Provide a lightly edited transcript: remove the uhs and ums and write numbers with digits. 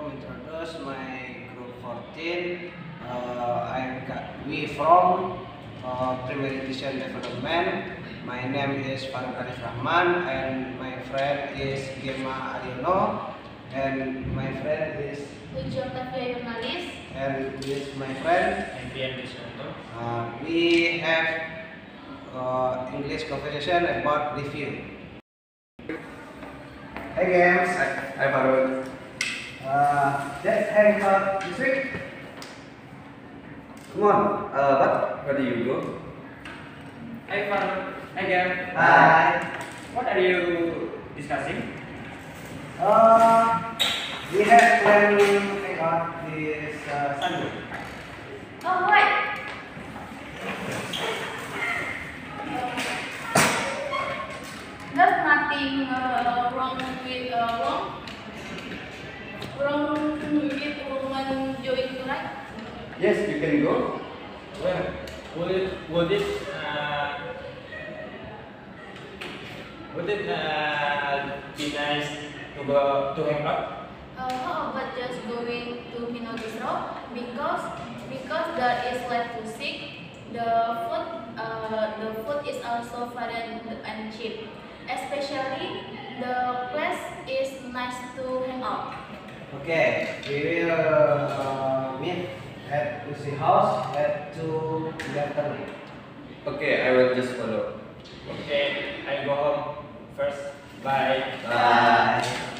introduce my group 14. We from Premeditation Development. My name is Faruk Arif Rahman and my friend is Gemma Ariono and my friend is Octavia Jurnalis and with my friend MPM Diswanto. We have English conversation about review. Hey games. Hi Faruk. Let's hang out this week. Come on. Where do you go? Hi Faruk. Hi Gam. Hi. What are you discussing? We have planned to hang out this Sunday. Oh, wait. There's nothing wrong with woman join tonight. Yes, you can go. Well, would it be nice to go to hang out? How about just going to Pino Bistro because there is left to seek. The food is also very and cheap. Especially the place is nice to hang out. Okay, we will meet at Lucy House at 2:30. Okay, I will just follow. Okay, I go home first. Bye. Bye.